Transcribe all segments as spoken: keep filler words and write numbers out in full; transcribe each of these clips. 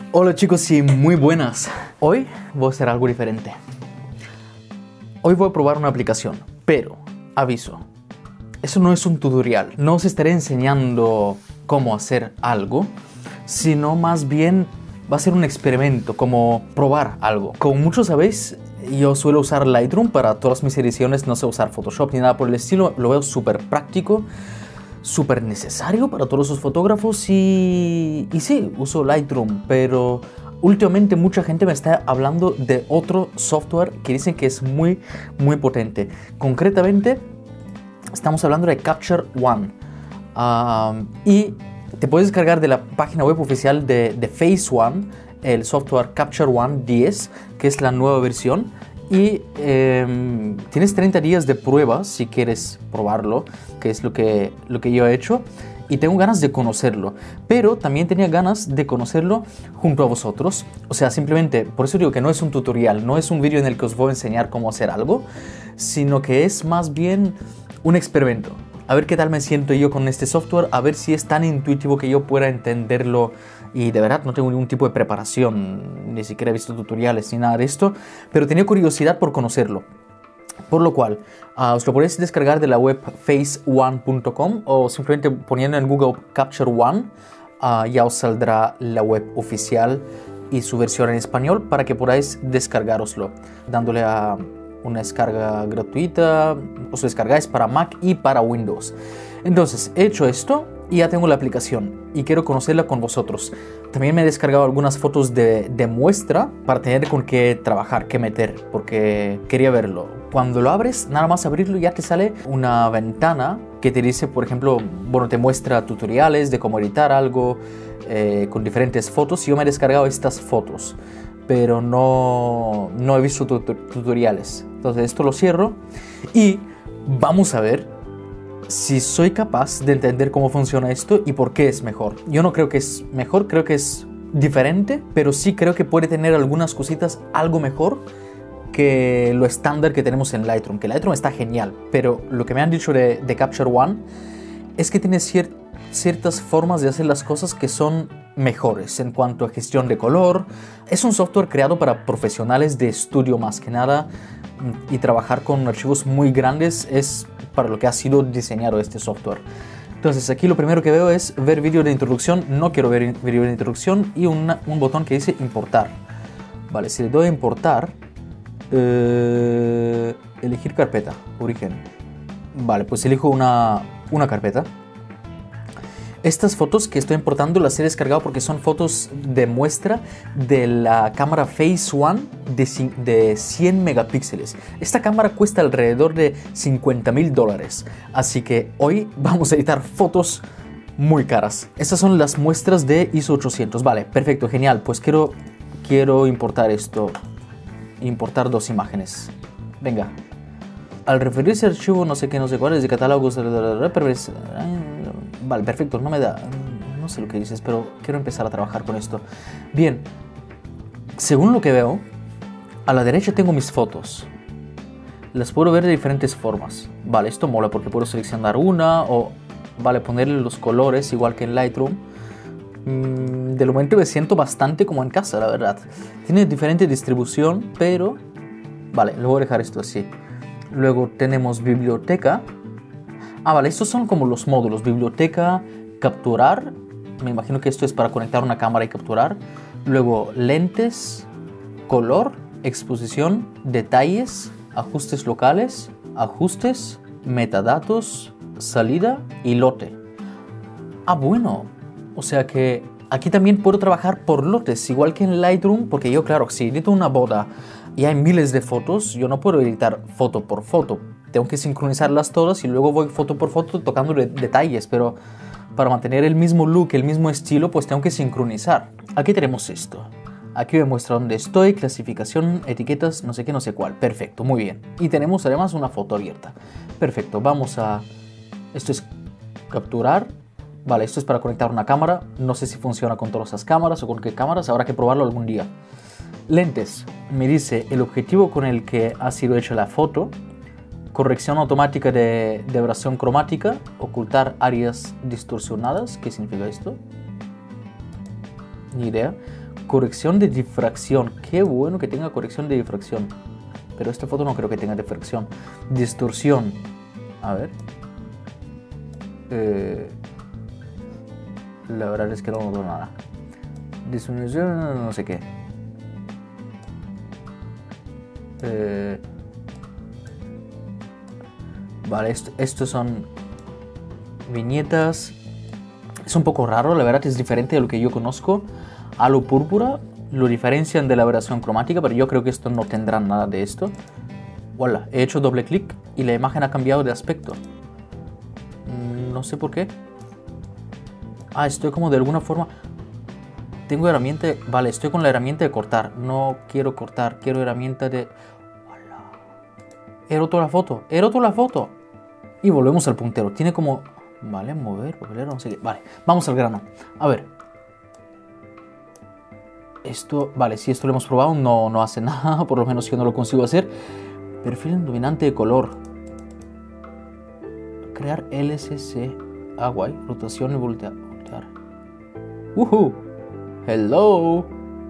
Hola chicos y muy buenas. Hoy voy a hacer algo diferente. Hoy voy a probar una aplicación, pero aviso, eso no es un tutorial. No os estaré enseñando cómo hacer algo, sino más bien va a ser un experimento, como probar algo. Como muchos sabéis, yo suelo usar Lightroom para todas mis ediciones, no sé usar Photoshop ni nada por el estilo. Lo veo súper práctico, súper necesario para todos los fotógrafos y, y sí, uso Lightroom, pero últimamente mucha gente me está hablando de otro software que dicen que es muy, muy potente. Concretamente, estamos hablando de Capture One um, y te puedes descargar de la página web oficial de, de Phase One el software Capture One diez, que es la nueva versión. Y eh, tienes treinta días de prueba si quieres probarlo, que es lo que, lo que yo he hecho. Y tengo ganas de conocerlo, pero también tenía ganas de conocerlo junto a vosotros. O sea, simplemente, por eso digo que no es un tutorial, no es un vídeo en el que os voy a enseñar cómo hacer algo, sino que es más bien un experimento. A ver qué tal me siento yo con este software, a ver si es tan intuitivo que yo pueda entenderlo. Y de verdad no tengo ningún tipo de preparación, ni siquiera he visto tutoriales ni nada de esto, pero tenía curiosidad por conocerlo. Por lo cual, uh, os lo podéis descargar de la web phase one punto com o simplemente poniendo en Google Capture One, uh, ya os saldrá la web oficial y su versión en español para que podáis descargároslo, dándole a una descarga gratuita. Os lo descargáis para Mac y para Windows. Entonces, he hecho esto y ya tengo la aplicación y quiero conocerla con vosotros. También me he descargado algunas fotos de, de muestra para tener con qué trabajar, qué meter, porque quería verlo. Cuando lo abres, nada más abrirlo ya te sale una ventana que te dice, por ejemplo, bueno, te muestra tutoriales de cómo editar algo eh, con diferentes fotos. Yo me he descargado estas fotos, pero no, no he visto tut tutoriales. Entonces esto lo cierro y vamos a ver si soy capaz de entender cómo funciona esto y por qué es mejor. Yo no creo que es mejor, creo que es diferente, pero sí creo que puede tener algunas cositas algo mejor que lo estándar que tenemos en Lightroom. Que Lightroom está genial, pero lo que me han dicho de, de Capture One es que tiene cier ciertas formas de hacer las cosas que son mejores en cuanto a gestión de color. Es un software creado para profesionales de estudio más que nada, y trabajar con archivos muy grandes es para lo que ha sido diseñado este software. Entonces aquí lo primero que veo es ver vídeo de introducción. No quiero ver vídeo de introducción y una, un botón que dice importar. Vale, si le doy a importar, eh, elegir carpeta, origen. Vale, pues elijo una, una carpeta. Estas fotos que estoy importando las he descargado porque son fotos de muestra de la cámara Phase One de, de cien megapíxeles. Esta cámara cuesta alrededor de cincuenta mil dólares. Así que hoy vamos a editar fotos muy caras. Estas son las muestras de I S O ochocientos. Vale, perfecto, genial. Pues quiero, quiero importar esto. Importar dos imágenes. Venga. Al referirse al archivo no sé qué, no sé cuál, es de catálogos. Vale, perfecto, no me da, no sé lo que dices, pero quiero empezar a trabajar con esto. Bien, según lo que veo, a la derecha tengo mis fotos. Las puedo ver de diferentes formas. Vale, esto mola porque puedo seleccionar una o, vale, ponerle los colores igual que en Lightroom. Mm, de momento me siento bastante como en casa, la verdad. Tiene diferente distribución, pero, vale, le voy a dejar esto así. Luego tenemos biblioteca. Ah, vale, estos son como los módulos. Biblioteca, capturar. Me imagino que esto es para conectar una cámara y capturar. Luego lentes, color, exposición, detalles, ajustes locales, ajustes, metadatos, salida y lote. Ah, bueno. O sea que aquí también puedo trabajar por lotes, igual que en Lightroom, porque yo, claro, si edito una boda y hay miles de fotos, yo no puedo editar foto por foto. Tengo que sincronizarlas todas y luego voy foto por foto tocando de detalles, pero para mantener el mismo look, el mismo estilo, pues tengo que sincronizar. Aquí tenemos esto. Aquí me muestra dónde estoy, clasificación, etiquetas, no sé qué, no sé cuál. Perfecto, muy bien. Y tenemos además una foto abierta. Perfecto, vamos a... Esto es capturar. Vale, esto es para conectar una cámara. No sé si funciona con todas las cámaras o con qué cámaras. Habrá que probarlo algún día. Lentes. Me dice el objetivo con el que ha sido hecha la foto. Corrección automática de, de aberración cromática. Ocultar áreas distorsionadas. ¿Qué significa esto? Ni idea. Corrección de difracción. Qué bueno que tenga corrección de difracción. Pero esta foto no creo que tenga difracción. Distorsión. A ver. Eh, la verdad es que no noto nada. Disminución, no sé qué. Eh, vale, esto, estos son viñetas. Es un poco raro, la verdad es diferente de lo que yo conozco. Halo púrpura lo diferencian de la aberración cromática, pero yo creo que esto no tendrá nada de esto. Voilà, he hecho doble clic y la imagen ha cambiado de aspecto. No sé por qué. Ah, estoy como de alguna forma... Tengo herramienta... Vale, estoy con la herramienta de cortar. No quiero cortar, quiero herramienta de... Voilà. He roto la foto, he roto la foto. Y volvemos al puntero. Tiene como... Vale, mover, papelero, no sé qué. Vale, vamos al grano. A ver. Esto... Vale, si esto lo hemos probado, no, no hace nada. Por lo menos yo no lo consigo hacer. Perfil dominante de color. Crear L S C. Ah, guay. Rotación y voltear. voltear. ¡Woohoo! ¡Hello!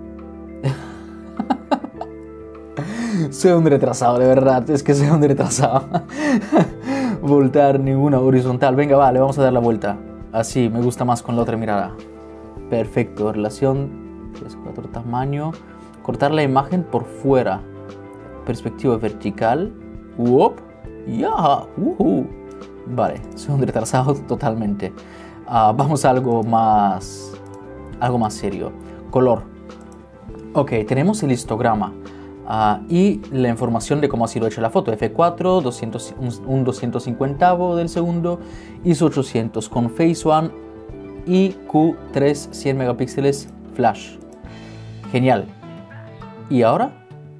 Soy un retrasado, de verdad. Es que soy un retrasado. Voltear ninguna horizontal. Venga, vale, vamos a dar la vuelta. Así, me gusta más con la otra mirada. Perfecto. Relación. tres, cuatro, tamaño. Cortar la imagen por fuera. Perspectiva vertical. ¡Wop! ¡Ya! ¡Woohoo! Vale, soy un retrasado totalmente. Uh, vamos a algo más, algo más serio. Color. Ok, tenemos el histograma uh, y la información de cómo ha sido hecha la foto. F cuatro, doscientos, un, un doscientos cincuenta del segundo, I S O ochocientos con Phase One y Q tres, cien megapíxeles flash. Genial. ¿Y ahora?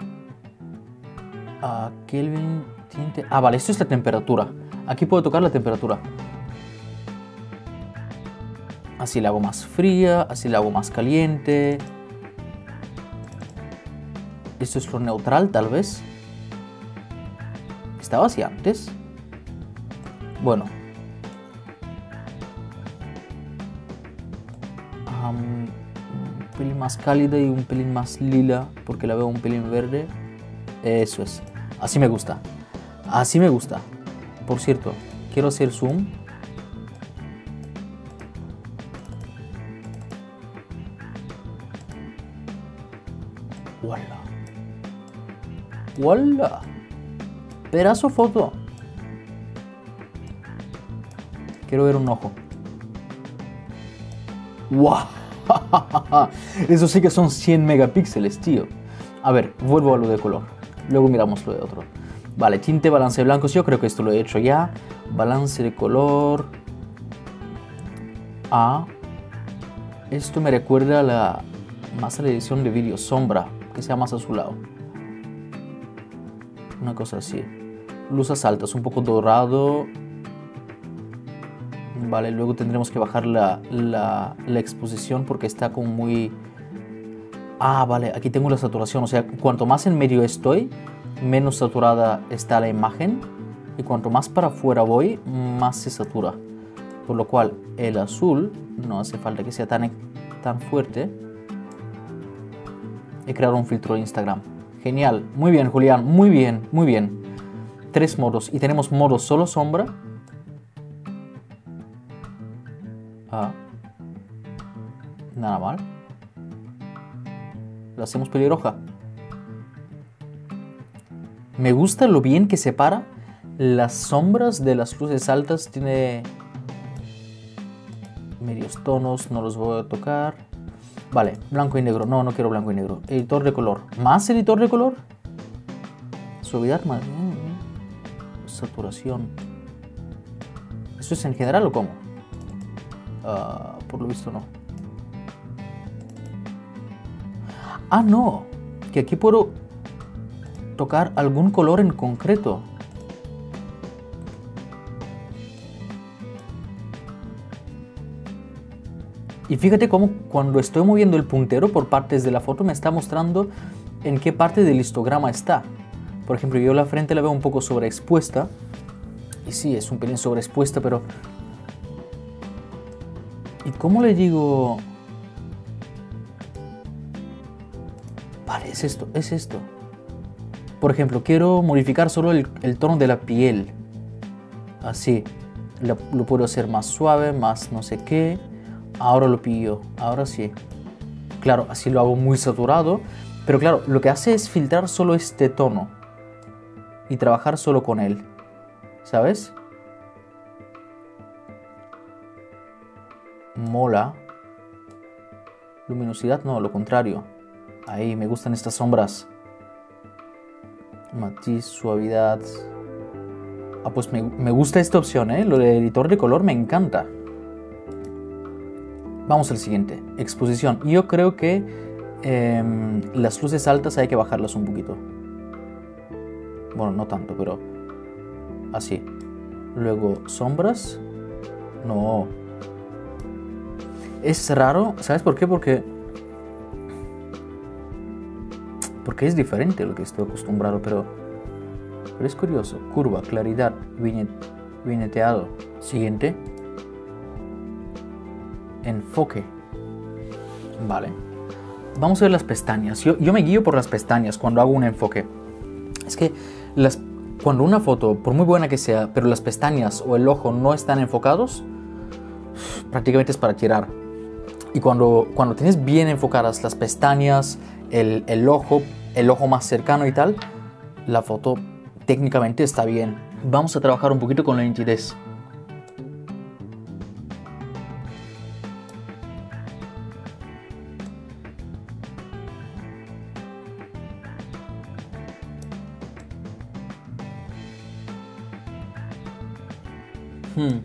Uh, Kelvin, tinte... Ah, vale, esto es la temperatura. Aquí puedo tocar la temperatura. Así la hago más fría, así la hago más caliente. Esto es lo neutral, tal vez. ¿Estaba así antes? Bueno. Um, un pelín más cálida y un pelín más lila, porque la veo un pelín verde. Eso es. Así me gusta. Así me gusta. Por cierto, quiero hacer zoom. ¡Wala! ¡Wala! Pedazo foto. Quiero ver un ojo. ¡Wow! Eso sí que son cien megapíxeles, tío. A ver, vuelvo a lo de color. Luego miramos lo de otro. Vale, tinte, balance de blancos. Yo creo que esto lo he hecho ya. Balance de color. Ah. Esto me recuerda a la... Más a la edición de vídeo. Sombra. Que sea más azulado. Una cosa así. Luces altas. Un poco dorado. Vale, luego tendremos que bajar la, la, la exposición porque está como muy... Ah, vale. Aquí tengo la saturación. O sea, cuanto más en medio estoy... menos saturada está la imagen y cuanto más para afuera voy, más se satura. Por lo cual el azul no hace falta que sea tan, tan fuerte. He creado un filtro de Instagram. Genial, muy bien Julián, muy bien, muy bien. Tres modos y tenemos modo solo sombra. Ah. Nada mal. Lo hacemos pelirroja. Me gusta lo bien que separa las sombras de las luces altas. Tiene medios tonos, no los voy a tocar. Vale, blanco y negro. No, no quiero blanco y negro. Editor de color. ¿Más editor de color? Suavidad más. Saturación. ¿Eso es en general o cómo? Uh, por lo visto no. Ah, no. Que aquí puedo... tocar algún color en concreto. Y fíjate cómo cuando estoy moviendo el puntero por partes de la foto me está mostrando en qué parte del histograma está. Por ejemplo, yo la frente la veo un poco sobreexpuesta. Y sí, es un pelín sobreexpuesta, pero... ¿Y cómo le digo? Vale, es esto, es esto. Por ejemplo, quiero modificar solo el, el tono de la piel. Así. Lo, lo puedo hacer más suave, más no sé qué. Ahora lo pillo, ahora sí. Claro, así lo hago muy saturado. Pero claro, lo que hace es filtrar solo este tono. Y trabajar solo con él. ¿Sabes? Mola. Luminosidad no, lo contrario. Ahí, me gustan estas sombras. Matiz, suavidad. Ah, pues me, me gusta esta opción, ¿eh? Lo de editor de color me encanta. Vamos al siguiente. Exposición. Yo creo que eh, las luces altas hay que bajarlas un poquito. Bueno, no tanto, pero así. Luego, sombras. No. Es raro, ¿sabes por qué? Porque porque es diferente a lo que estoy acostumbrado, pero, pero es curioso. Curva, claridad, viñet, viñeteado. Siguiente. Enfoque. Vale. Vamos a ver las pestañas. Yo, yo me guío por las pestañas cuando hago un enfoque. Es que las, cuando una foto, por muy buena que sea, pero las pestañas o el ojo no están enfocados, prácticamente es para tirar. Y cuando, cuando tienes bien enfocadas las pestañas, el, el ojo, el ojo más cercano y tal, la foto técnicamente está bien. Vamos a trabajar un poquito con la nitidez. Hmm.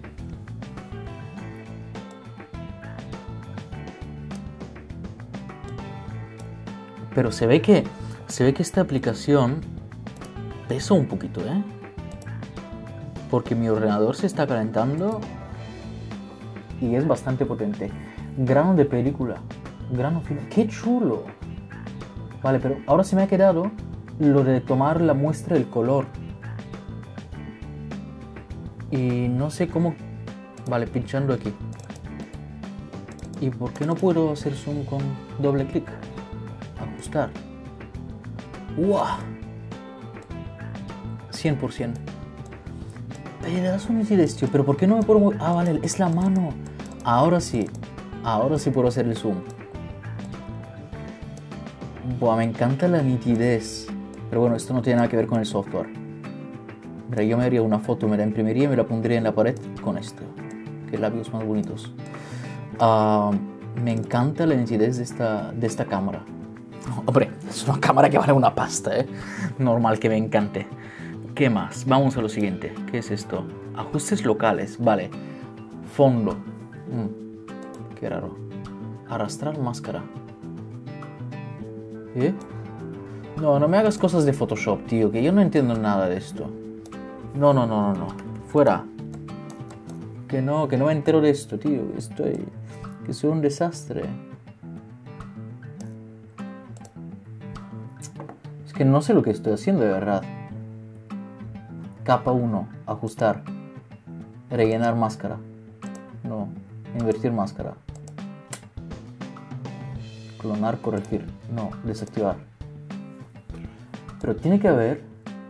Pero se ve que se ve que esta aplicación pesa un poquito, ¿eh? Porque mi ordenador se está calentando y es bastante potente. Grano de película, grano fino, ¡qué chulo! Vale, pero ahora se me ha quedado lo de tomar la muestra del color. Y no sé cómo... Vale, pinchando aquí. ¿Y por qué no puedo hacer zoom con doble clic? Ajustar. ¡Wow! cien por ciento. Pedazo de nitidez, tío. Pero ¿por qué no me puedo mover? Ah, vale, es la mano. Ahora sí. Ahora sí puedo hacer el zoom. Buah, me encanta la nitidez. Pero bueno, esto no tiene nada que ver con el software. Mira, yo me haría una foto, me la imprimiría y me la pondría en la pared con esto. Qué labios más bonitos. Uh, me encanta la nitidez de esta, de esta cámara. Hombre, es una cámara que vale una pasta, ¿eh? Normal que me encante. ¿Qué más? Vamos a lo siguiente. ¿Qué es esto? Ajustes locales, vale. Fondo. Mm, qué raro. Arrastrar máscara. ¿Eh? No, no me hagas cosas de Photoshop, tío, que yo no entiendo nada de esto. No, no, no, no, no. Fuera. Que no, que no me entero de esto, tío. Estoy... Que soy un desastre. Es que no sé lo que estoy haciendo de verdad. Capa uno. Ajustar. Rellenar máscara. No. Invertir máscara. Clonar, corregir. No. Desactivar. Pero tiene que haber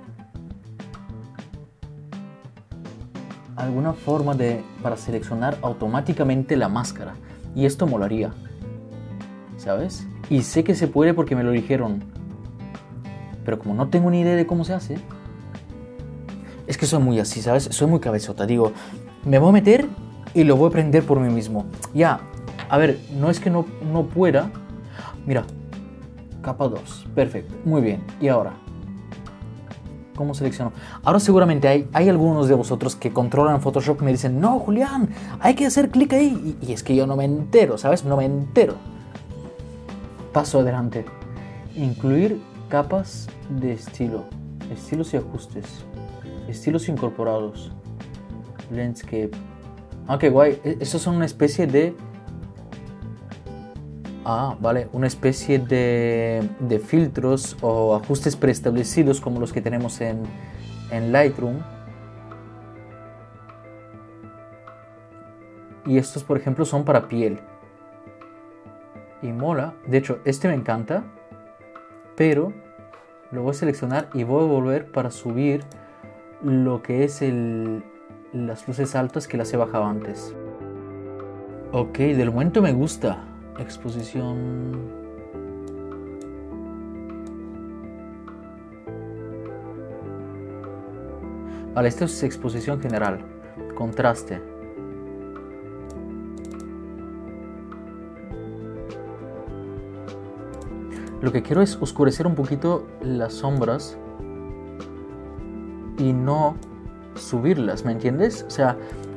alguna forma de para seleccionar automáticamente la máscara. Y esto molaría. ¿Sabes? Y sé que se puede porque me lo dijeron. Pero como no tengo ni idea de cómo se hace. Es que soy muy así, ¿sabes? Soy muy cabezota. Digo, me voy a meter y lo voy a aprender por mí mismo. Ya, a ver, no es que no, no pueda. Mira, capa dos. Perfecto, muy bien. ¿Y ahora? ¿Cómo selecciono? Ahora seguramente hay, hay algunos de vosotros que controlan Photoshop y me dicen, no, Julián, hay que hacer clic ahí. Y, y es que yo no me entero, ¿sabes? No me entero. Paso adelante. Incluir capas de estilo. Estilos y ajustes. Estilos incorporados. Landscape. Ah, qué guay. Estos son una especie de... Ah, vale. Una especie de, de filtros o ajustes preestablecidos como los que tenemos en, en Lightroom. Y estos, por ejemplo, son para piel. Y mola. De hecho, este me encanta. pero lo voy a seleccionar y voy a volver para subir lo que es el, las luces altas que las he bajado antes. Ok, del momento me gusta. Exposición. Vale, esto es exposición general. Contraste. Lo que quiero es oscurecer un poquito las sombras y no subirlas, ¿me entiendes? O sea,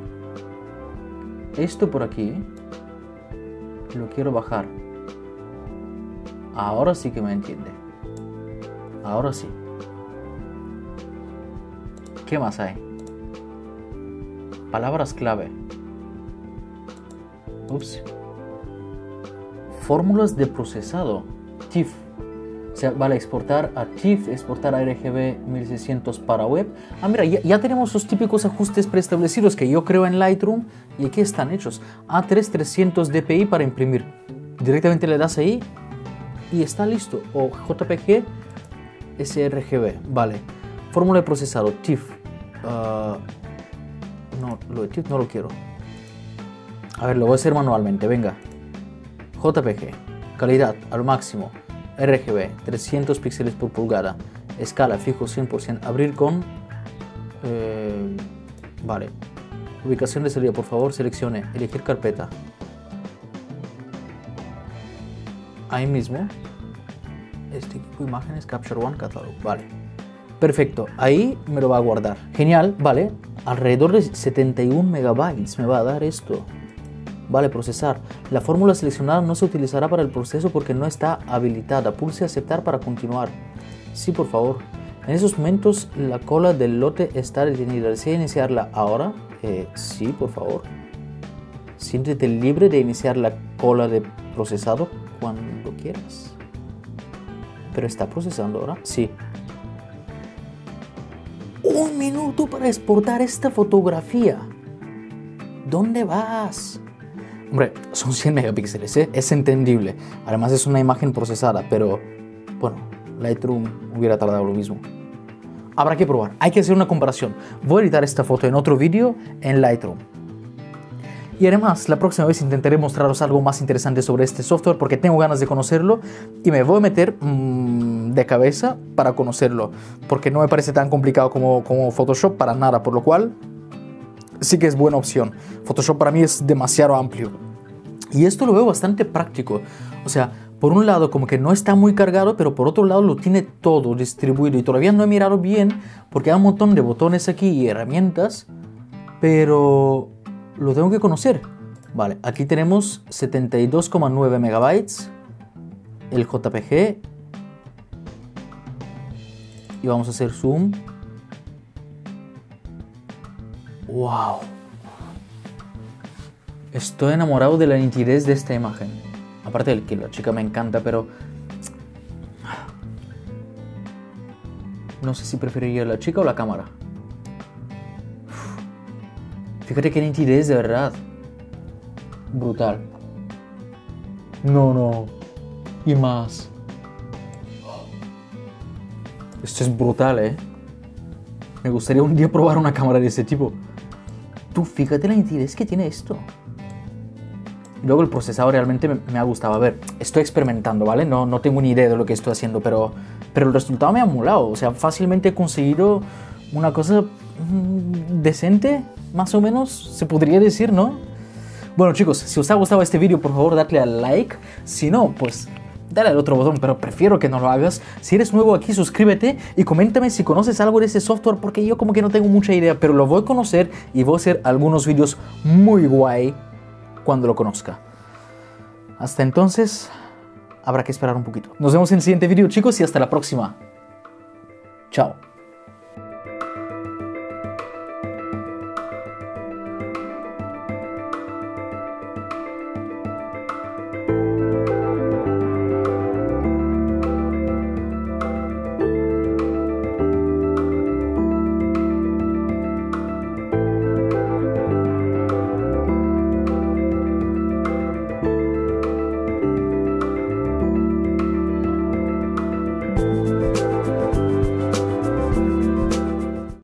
esto por aquí lo quiero bajar. Ahora sí que me entiende. Ahora sí. ¿Qué más hay? Palabras clave. Ups. Fórmulas de procesado. T I F. O sea, vale, exportar a T I F, exportar a R G B mil seiscientos para web. Ah, mira, ya, ya tenemos los típicos ajustes preestablecidos que yo creo en Lightroom y aquí están hechos. A tres trescientos D P I para imprimir. Directamente le das ahí y está listo. O J P G, sRGB. Vale. Fórmula de procesado, T I F. Uh, no, lo de T I F no lo quiero. A ver, lo voy a hacer manualmente, venga. J P G. Calidad al máximo. R G B, trescientos píxeles por pulgada. Escala fijo cien por ciento. Abrir con... Eh, vale. Ubicación de salida, por favor, seleccione. Elegir carpeta. Ahí mismo. Este equipo de imágenes, Capture One, catálogo. Vale. Perfecto. Ahí me lo va a guardar. Genial, vale. Alrededor de setenta y un megabytes me va a dar esto. Vale, procesar. La fórmula seleccionada no se utilizará para el proceso porque no está habilitada. Pulse aceptar para continuar. Sí, por favor. En esos momentos la cola del lote está detenida. ¿Desea iniciarla ahora? Eh, sí, por favor. Siéntete libre de iniciar la cola de procesado cuando quieras. ¿Pero está procesando ahora? Sí. Un minuto para exportar esta fotografía. ¿Dónde vas? Hombre, son cien megapíxeles, ¿eh? Es entendible. Además es una imagen procesada, pero bueno, Lightroom hubiera tardado lo mismo. Habrá que probar, hay que hacer una comparación. Voy a editar esta foto en otro vídeo en Lightroom. Y además, la próxima vez intentaré mostraros algo más interesante sobre este software porque tengo ganas de conocerlo y me voy a meter mmm, de cabeza para conocerlo. Porque no me parece tan complicado como, como Photoshop para nada, por lo cual sí que es buena opción. Photoshop para mí es demasiado amplio. Y esto lo veo bastante práctico. O sea, por un lado como que no está muy cargado, pero por otro lado lo tiene todo distribuido. Y todavía no he mirado bien porque hay un montón de botones aquí y herramientas, pero lo tengo que conocer. Vale, aquí tenemos setenta y dos coma nueve megabytes, el J P G. Y vamos a hacer zoom. ¡Wow! Estoy enamorado de la nitidez de esta imagen. Aparte de que la chica me encanta, pero no sé si preferiría la chica o la cámara. Fíjate qué nitidez, de verdad. Brutal. No, no. Y más. Esto es brutal, ¿eh? Me gustaría un día probar una cámara de ese tipo. Tú fíjate la nitidez que tiene esto. Y luego el procesador realmente me, me ha gustado. A ver, estoy experimentando, ¿vale? No, no tengo ni idea de lo que estoy haciendo, pero, pero el resultado me ha molado. O sea, fácilmente he conseguido una cosa mmm, decente, más o menos, se podría decir, ¿no? Bueno, chicos, si os ha gustado este vídeo, por favor, dadle al like. Si no, pues dale al otro botón, pero prefiero que no lo hagas. Si eres nuevo aquí, suscríbete y coméntame si conoces algo de ese software, porque yo como que no tengo mucha idea, pero lo voy a conocer y voy a hacer algunos vídeos muy guay cuando lo conozca. Hasta entonces, habrá que esperar un poquito. Nos vemos en el siguiente vídeo, chicos, y hasta la próxima. Chao.